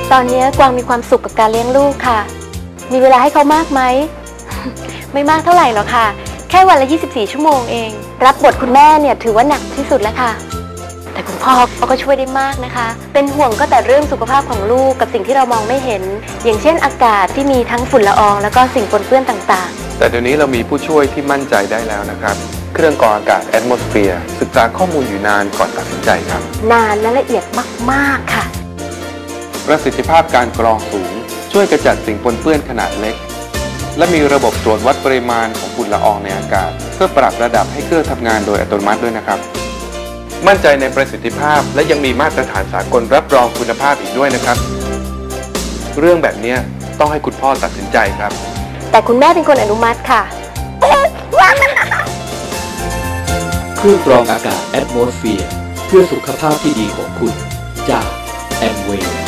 ตอนนี้กวางมีความสุขกับการเลี้ยงลูกค่ะมีเวลาให้เขามากไหม ไม่มากเท่าไหร่หรอกค่ะแค่วันละ24 ชั่วโมงเองรับบทคุณแม่เนี่ยถือว่าหนักที่สุดแล้วค่ะแต่คุณพ่อก็ช่วยได้มากนะคะเป็นห่วงก็แต่เรื่องสุขภาพของลูกกับสิ่งที่เรามองไม่เห็นอย่างเช่นอากาศที่มีทั้งฝุ่นละอองแล้วก็สิ่งปนเปื้อนต่างๆแต่เดี๋ยวนี้เรามีผู้ช่วยที่มั่นใจได้แล้วนะครับเครื่องกรองอากาศ Atmosphere ศึกษาข้อมูลอยู่นานก่อนตัดสินใจครับนานและละเอียดมากๆค่ะประสิทธิภาพการกรองสูงช่วยกระจัดสิ่งปนเปื้อนขนาดเล็กและมีระบบตรวจวัดปริมาณของฝุ่นละอองในอากาศเพื่อปรับระดับให้เครื่องทำงานโดยอัตโนมัติด้วยนะครับมั่นใจในประสิทธิภาพและยังมีมาตรฐานสากลรับรองคุณภาพอีกด้วยนะครับเรื่องแบบนี้ต้องให้คุณพ่อตัดสินใจครับแต่คุณแม่เป็นคนอนุมัติค่ะเครื่องกรองอากาศ Atmosphere เพื่อสุขภาพที่ดีของคุณจาก Amway